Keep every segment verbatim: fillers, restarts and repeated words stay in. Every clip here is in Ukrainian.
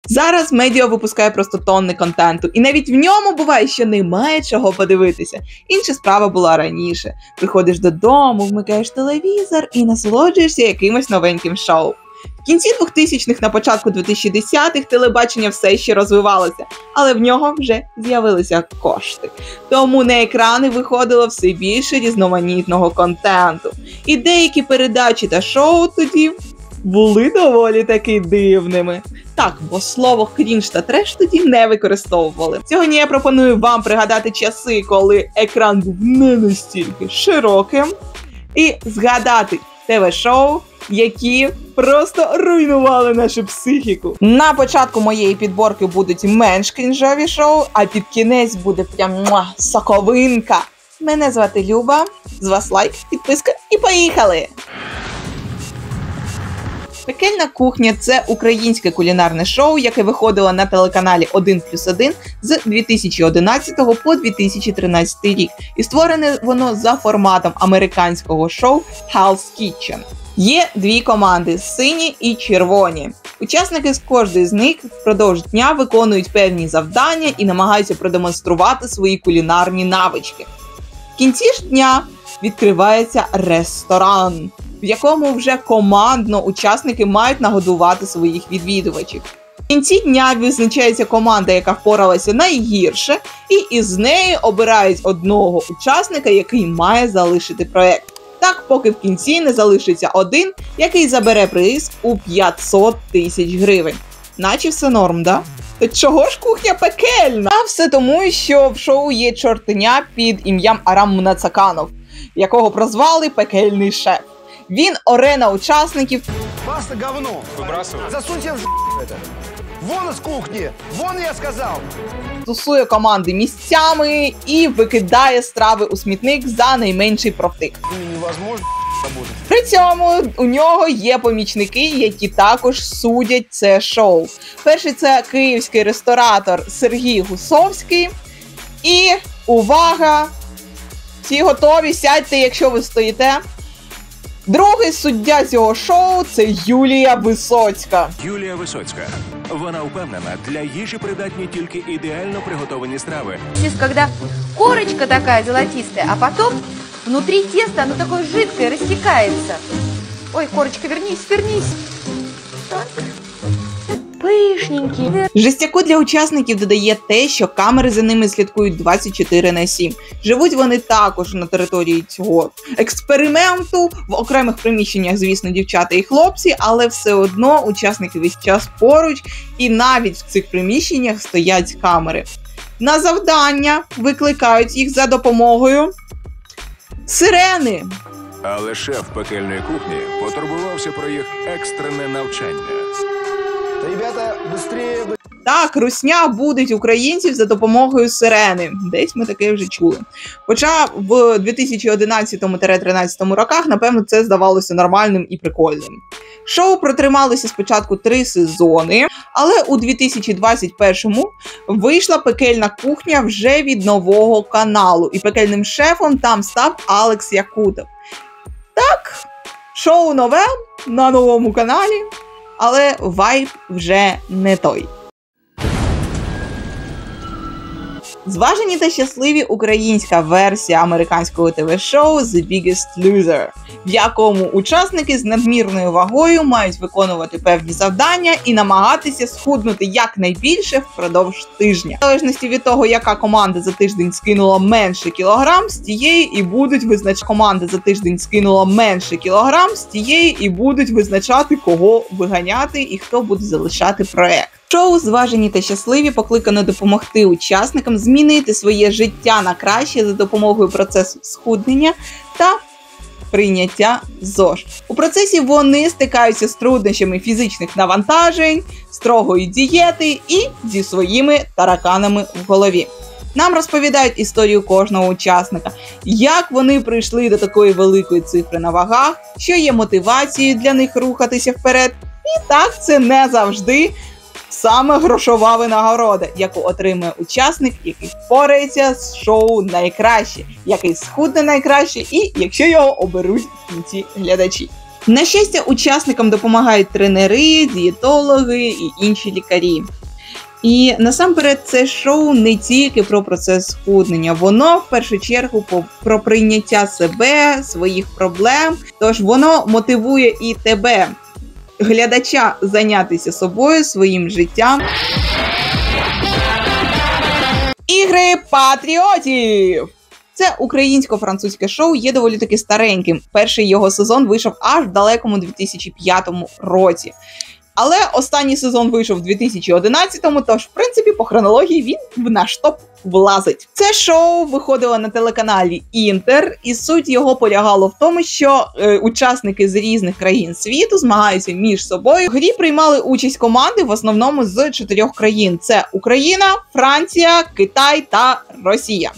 Зараз медіа випускає просто тонни контенту, і навіть в ньому буває, що немає чого подивитися. Інша справа була раніше. Приходиш додому, вмикаєш телевізор і насолоджуєшся якимось новеньким шоу. В кінці двохтисячних, на початку двохтисячних телебачення все ще розвивалося, але в нього вже з'явилися кошти. Тому на екрани виходило все більше різноманітного контенту. І деякі передачі та шоу тоді були доволі таки дивними. Так, бо слово «крінж» та «треш» тоді не використовували. Сьогодні я пропоную вам пригадати часи, коли екран був не настільки широким, і згадати ТВ-шоу, які просто руйнували нашу психіку. На початку моєї підборки будуть менш крінжові шоу, а під кінець буде прям муа, соковинка. Мене звати Люба, з вас лайк, підписка і поїхали! Пекельна кухня – це українське кулінарне шоу, яке виходило на телеканалі один плюс один з дві тисячі одинадцятого по дві тисячі тринадцятий рік. І створене воно за форматом американського шоу Hell's Kitchen. Є дві команди – сині і червоні. Учасники з кожної з них впродовж дня виконують певні завдання і намагаються продемонструвати свої кулінарні навички. В кінці ж дня відкривається ресторан, в якому вже командно учасники мають нагодувати своїх відвідувачів. В кінці дня визначається команда, яка впоралася найгірше, і із неї обирають одного учасника, який має залишити проєкт. Так, поки в кінці не залишиться один, який забере приз у п'ятсот тисяч гривень. Наче все норм, да? Та чого ж кухня пекельна? А все тому, що в шоу є чортеня під ім'ям Арам Мнацаканов, якого прозвали «Пекельний шеф». Він оре на учасників. Паста говно. Выбрасывай. Засуньте в ж*** это. Вон из кухни. Вон, я сказал. Тусує команди місцями і викидає страви у смітник за найменший профтик. Невозможно работать. При цьому у нього є помічники, які також судять це шоу. Перший – це київський ресторатор Сергій Гусовський. І увага! Всі готові? Сядьте, якщо ви стоїте. Другий суддя цього шоу – це Юлія Висоцька. Юлія Висоцька. Вона впевнена, для їжі придатні тільки ідеально приготовані страви. Здесь, когда корочка такая золотистая, а потом внутри теста оно такое жидкое, растекается. Ой, корочка, вернись, вернись. Так. Пишненький. Жестяку для учасників додає те, що камери за ними слідкують двадцять чотири на сім. Живуть вони також на території цього експерименту, в окремих приміщеннях, звісно, дівчата і хлопці, але все одно учасники весь час поруч, і навіть в цих приміщеннях стоять камери. На завдання викликають їх за допомогою сирени. Але шеф пекельної кухні потурбувався про їх екстрене навчання. Ребята, быстрее. Так, русня будить українців за допомогою сирени. Десь ми таке вже чули. Хоча в дві тисячі одинадцятому - тринадцятому роках, напевно, це здавалося нормальним і прикольним. Шоу протрималося спочатку три сезони, але у дві тисячі двадцять першому вийшла пекельна кухня вже від нового каналу, і пекельним шефом там став Алекс Якутов. Так, шоу нове, на новому каналі, але вайб вже не той. Зважені та щасливі українська версія американського ТВ-шоу The Biggest Loser, в якому учасники з надмірною вагою мають виконувати певні завдання і намагатися схуднути якнайбільше впродовж тижня. В залежності від того, яка команда за тиждень скинула менше кілограм, з тієї і будуть визначати команда за тиждень скинула менше кілограм, з тієї і будуть визначати, кого виганяти і хто буде залишати проект. Шоу «Зважені та щасливі» покликано допомогти учасникам змінити своє життя на краще за допомогою процесу схуднення та прийняття ЗОЖ. У процесі вони стикаються з труднощами фізичних навантажень, строгої дієти і зі своїми тараканами в голові. Нам розповідають історію кожного учасника, як вони прийшли до такої великої цифри на вагах, що є мотивацією для них рухатися вперед. І так, це не завжди саме грошова винагорода, яку отримує учасник, який впорається з шоу найкраще, який схудне найкраще і якщо його оберуть в кінці глядачі. На щастя, учасникам допомагають тренери, дієтологи і інші лікарі. І насамперед це шоу не тільки про процес схуднення, воно в першу чергу про прийняття себе, своїх проблем, тож воно мотивує і тебе, глядача, зайнятися собою, своїм життям. Ігри патріотів! Це українсько-французьке шоу, є доволі таки стареньким. Перший його сезон вийшов аж в далекому дві тисячі п'ятому році. Але останній сезон вийшов в дві тисячі одинадцятому, тож, в принципі, по хронології він в наш топ влазить. Це шоу виходило на телеканалі Інтер, і суть його полягало в тому, що е, учасники з різних країн світу змагаються між собою. В грі приймали участь команди в основному з чотирьох країн. Це Україна, Франція, Китай та Росія.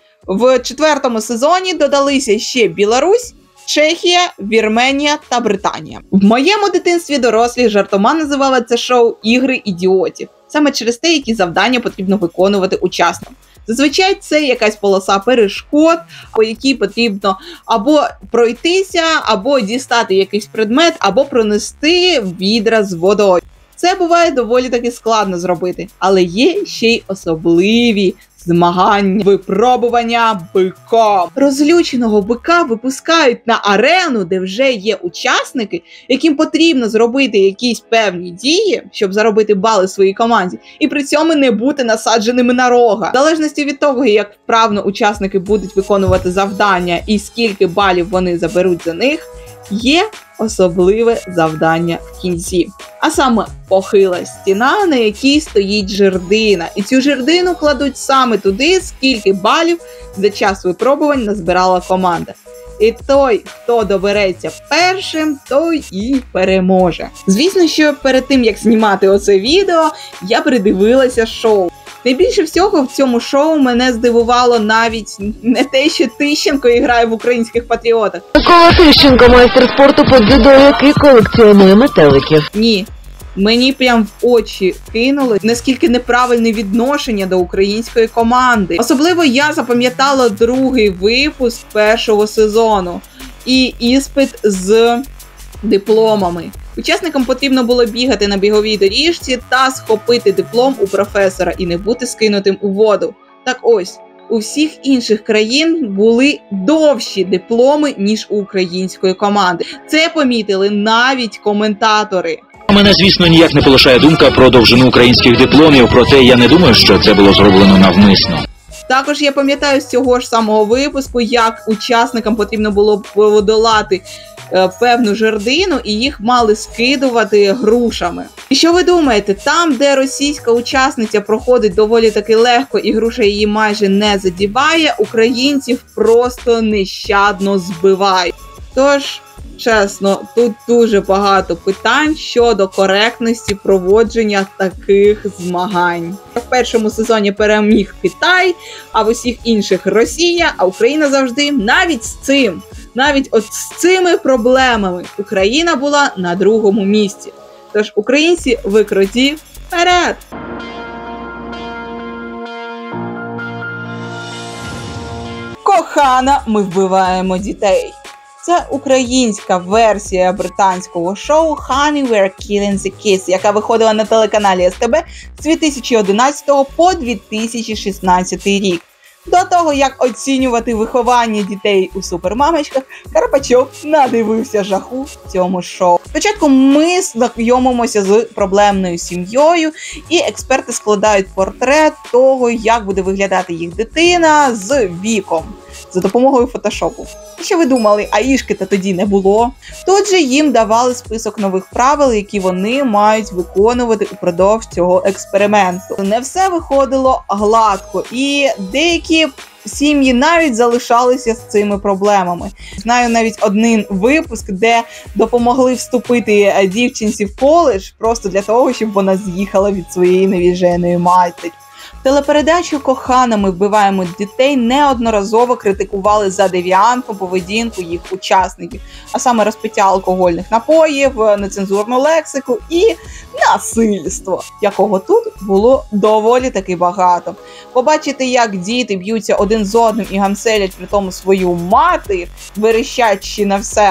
В четвертому сезоні додалися ще Білорусь, Чехія, Вірменія та Британія. В моєму дитинстві дорослі жартома називали це шоу «Ігри ідіотів». Саме через те, які завдання потрібно виконувати учасникам. Зазвичай це якась полоса перешкод, по якій потрібно або пройтися, або дістати якийсь предмет, або пронести відра з водою. Це буває доволі таки складно зробити, але є ще й особливі змагання, випробування биком. Розлюченого бика випускають на арену, де вже є учасники, яким потрібно зробити якісь певні дії, щоб заробити бали своїй команді, і при цьому не бути насадженими на рога. В залежності від того, як вправно учасники будуть виконувати завдання і скільки балів вони заберуть за них, є особливе завдання в кінці. А саме похила стіна, на якій стоїть жердина. І цю жердину кладуть саме туди, скільки балів за час випробувань назбирала команда. І той, хто добереться першим, той і переможе. Звісно, що перед тим, як знімати оце відео, я придивилася шоу. Найбільше всього в цьому шоу мене здивувало навіть не те, що Тищенко грає в українських патріотах. Микола Тищенко, майстер спорту по дзюдо, який колекціонує метеликів. Ні. Мені прям в очі кинули, наскільки неправильне відношення до української команди. Особливо я запам'ятала другий випуск першого сезону і іспит з дипломами. Учасникам потрібно було бігати на біговій доріжці та схопити диплом у професора і не бути скинутим у воду. Так ось, у всіх інших країн були довші дипломи, ніж у української команди. Це помітили навіть коментатори. Мене, звісно, ніяк не полишає думка про довжину українських дипломів, проте я не думаю, що це було зроблено навмисно. Також я пам'ятаю з цього ж самого випуску, як учасникам потрібно було подолати е, певну жердину і їх мали скидувати грушами. І що ви думаєте, там, де російська учасниця проходить доволі таки легко і груша її майже не задіває, українців просто нещадно збивають. Тож, чесно, тут дуже багато питань щодо коректності проводження таких змагань. В першому сезоні переміг Китай, а в усіх інших Росія, а Україна завжди навіть з цим, навіть от з цими проблемами Україна була на другому місці. Тож, українці, ви круті, вперед! Кохана, ми вбиваємо дітей. Це українська версія британського шоу Honey, We're Killing the Kids, яка виходила на телеканалі ес те бе з дві тисячі одинадцятого по дві тисячі шістнадцятий рік. До того, як оцінювати виховання дітей у супермамочках, Карпачов надивився жаху в цьому шоу. Спочатку ми знайомимося з проблемною сім'єю, і експерти складають портрет того, як буде виглядати їх дитина з віком за допомогою фотошопу. І що ви думали, а Ішки-то тоді не було? Тут же їм давали список нових правил, які вони мають виконувати упродовж цього експерименту. Не все виходило гладко, і деякі сім'ї навіть залишалися з цими проблемами. Знаю навіть один випуск, де допомогли вступити дівчинці в коледж просто для того, щоб вона з'їхала від своєї невіженої матері. Телепередачу «Кохана, ми вбиваємо дітей» неодноразово критикували за девіантну поведінку їх учасників, а саме розпиття алкогольних напоїв, нецензурну лексику і насильство, якого тут було доволі таки багато. Побачити, як діти б'ються один з одним і гамселять при тому свою мати, верещачи на все,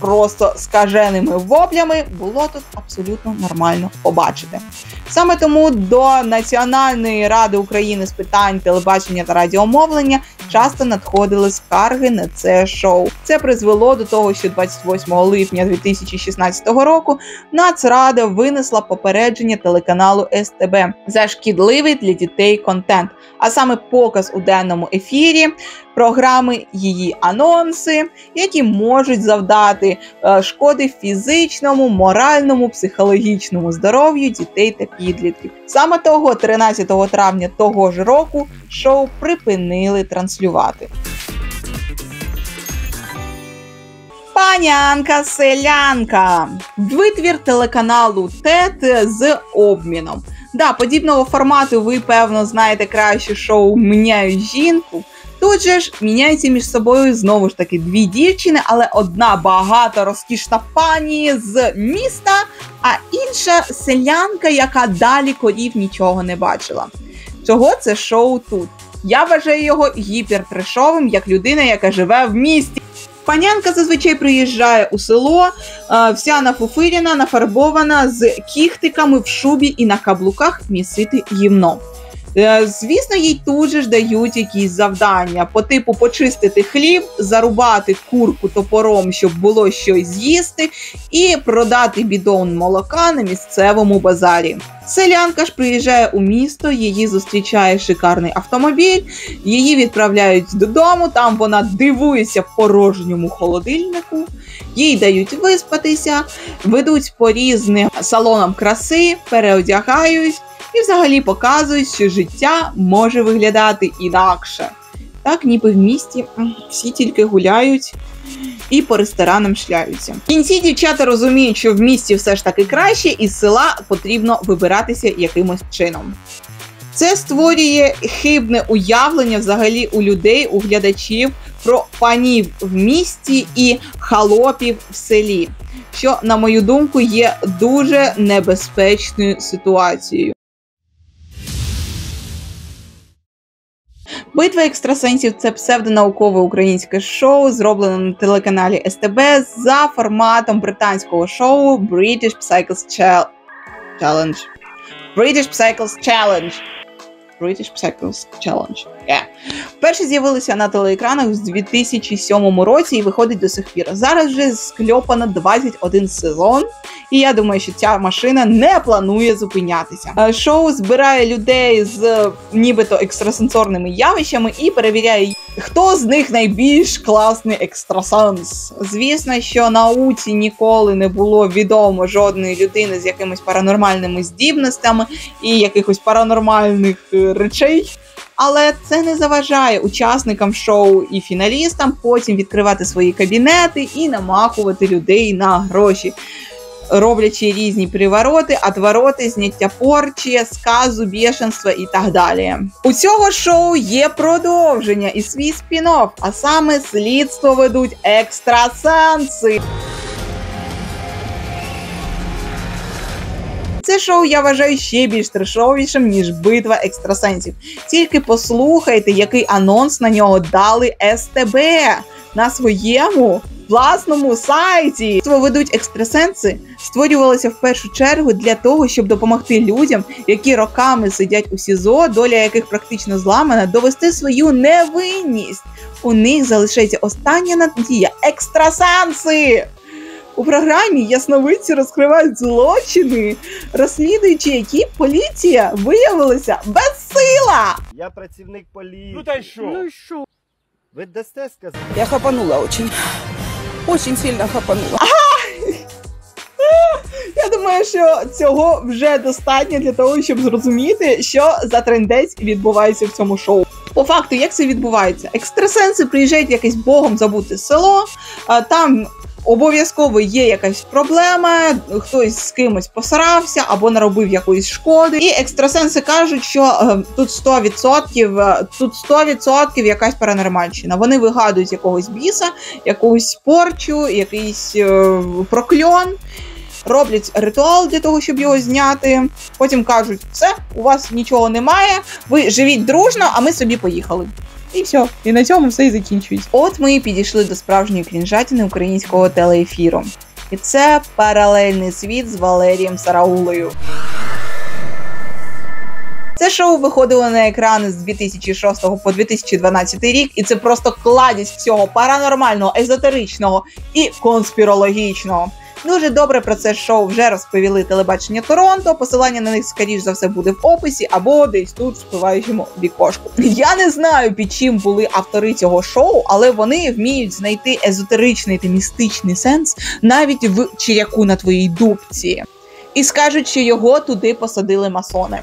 просто скаженими воплями, було тут абсолютно нормально побачити. Саме тому до Національної ради України з питань телебачення та радіомовлення часто надходили скарги на це шоу. Це призвело до того, що двадцять восьмого липня дві тисячі шістнадцятого року Нацрада винесла попередження телеканалу ес те бе за шкідливий для дітей контент, а саме показ у денному ефірі програми, її анонси, які можуть завдати е, шкоди фізичному, моральному, психологічному здоров'ю дітей та підлітків. Саме того тринадцятого травня того ж року шоу припинили транслювати. Панянка-селянка. Витвір телеканалу ТЕТ з обміном. Да, подібного формату ви, певно, знаєте краще шоу «Міняю жінку». Тут же ж міняються між собою знову ж таки дві дівчини, але одна багата розкішна пані з міста, а інша селянка, яка далі корів нічого не бачила. Чого це шоу тут? Я вважаю його гіпертрешовим, як людина, яка живе в місті. Панянка зазвичай приїжджає у село, вся нафуфиряна, нафарбована, з кіхтиками в шубі і на каблуках місити гівно. Звісно, їй тут же ж дають якісь завдання по типу почистити хліб, зарубати курку топором, щоб було щось з'їсти, і продати бідон молока на місцевому базарі. Селянка ж приїжджає у місто, її зустрічає шикарний автомобіль, її відправляють додому, там вона дивується порожньому холодильнику, їй дають виспатися, ведуть по різним салонам краси, переодягають, і взагалі показують, що життя може виглядати інакше. Так, ніби в місті всі тільки гуляють і по ресторанам шляються. В кінці дівчата розуміють, що в місті все ж таки краще, і з села потрібно вибиратися якимось чином. Це створює хибне уявлення взагалі у людей, у глядачів про панів в місті і холопів в селі, що, на мою думку, є дуже небезпечною ситуацією. «Битва екстрасенсів» – це псевдонаукове українське шоу, зроблене на телеканалі ес те бе за форматом британського шоу British Psychos Challenge. British Psychos Challenge. British Psychos Challenge. Yeah. Вперше з'явилися на телеекранах в дві тисячі сьомому році і виходить до сих пір. Зараз вже скльопано двадцять один сезон, і я думаю, що ця машина не планує зупинятися. Шоу збирає людей з нібито екстрасенсорними явищами і перевіряє, хто з них найбільш класний екстрасенс. Звісно, що науці ніколи не було відомо жодної людини з якимись паранормальними здібностями і якихось паранормальних речей. Але це не заважає учасникам шоу і фіналістам потім відкривати свої кабінети і намахувати людей на гроші, роблячи різні привороти, отвороти, зняття порчі, сказу, бешенства і так далі. У цього шоу є продовження і свій спін-офф, а саме слідство ведуть екстрасенси. Це шоу я вважаю ще більш трешовішим, ніж «Битва екстрасенсів». Тільки послухайте, який анонс на нього дали ес те бе на своєму власному сайті. Ведуть екстрасенси створювалося в першу чергу для того, щоб допомогти людям, які роками сидять у СІЗО, доля яких практично зламана, довести свою невинність. У них залишається остання надія – екстрасенси! У програмі ясновидці розкривають злочини, розслідуючи які поліція виявилася безсила. Я працівник поліції. Ну та й що? Ну и шо? Ви дасте сказати? Я хапанула очень. Очень сильно хапанула. Я думаю, що цього вже достатньо для того, щоб зрозуміти, що за трендець відбувається в цьому шоу. По факту, як це відбувається? Екстрасенси приїжджають в якесь богом забуте село, там обов'язково є якась проблема, хтось з кимось посрався або наробив якоїсь шкоди. І екстрасенси кажуть, що е, тут сто відсотків, е, тут сто відсотків якась паранормальщина. Вони вигадують якогось біса, якусь порчу, якийсь е, прокльон, роблять ритуал для того, щоб його зняти. Потім кажуть, все, у вас нічого немає, ви живіть дружно, а ми собі поїхали. І все. І на цьому все і закінчується. От ми і підійшли до справжньої крінжатини українського телеефіру. І це паралельний світ з Валерієм Сараулою. Це шоу виходило на екрани з дві тисячі шостого по дві тисячі дванадцятий рік, і це просто кладість всього паранормального, езотеричного і конспірологічного. Дуже добре про це шоу вже розповіли телебачення Торонто, посилання на них, скоріш за все, буде в описі або десь тут в спливаючому вікошку. Я не знаю, під чим були автори цього шоу, але вони вміють знайти езотеричний та містичний сенс навіть в чиряку на твоїй дубці. І скажуть, що його туди посадили масони.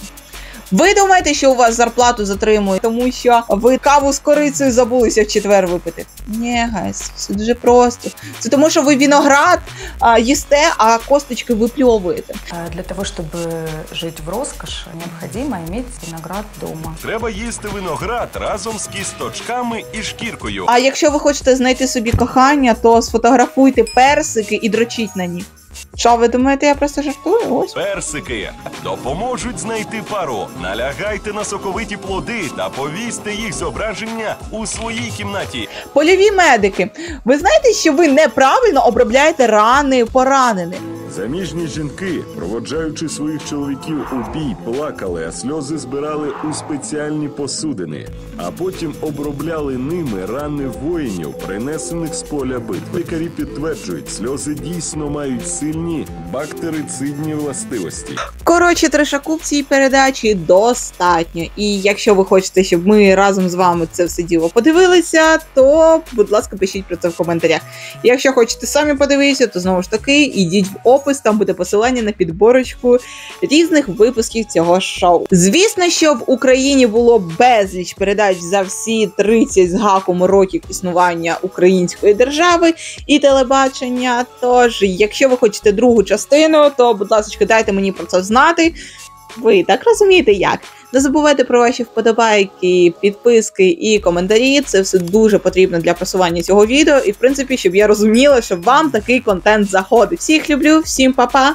Ви думаєте, що у вас зарплату затримують, тому що ви каву з корицею забулися в четвер випити? Ні, гайс, все дуже просто. Це тому, що ви виноград а, їсте, а косточки випльовуєте. Для того, щоб жити в розкоші, необхідно мати виноград вдома. Треба їсти виноград разом з кісточками і шкіркою. А якщо ви хочете знайти собі кохання, то сфотографуйте персики і дрочіть на них. Що, ви думаєте, я просто жартую? Ось. Персики допоможуть знайти пару. Налягайте на соковиті плоди та повісьте їх зображення у своїй кімнаті. Польові медики. Ви знаєте, що ви неправильно обробляєте рани поранених? Заміжні жінки, проводжаючи своїх чоловіків у бій, плакали, а сльози збирали у спеціальні посудини, а потім обробляли ними рани воїнів, принесених з поля битви. Лікарі підтверджують, сльози дійсно мають сильні бактерицидні властивості. Коротше, трешаку в цій передачі достатньо. І якщо ви хочете, щоб ми разом з вами це все діло подивилися, то, будь ласка, пишіть про це в коментарях. Якщо хочете самі подивитися, то знову ж таки, ідіть в опис, там буде посилання на підборочку різних випусків цього шоу. Звісно, що в Україні було безліч передач за всі тридцять з гаком років існування української держави і телебачення. Тож, якщо ви хочете другу частину, то, будь ласка, дайте мені про це знати. Ви так розумієте, як. Не забувайте про ваші вподобайки, підписки і коментарі. Це все дуже потрібно для просування цього відео. І, в принципі, щоб я розуміла, що вам такий контент заходить. Всіх люблю, всім па-па!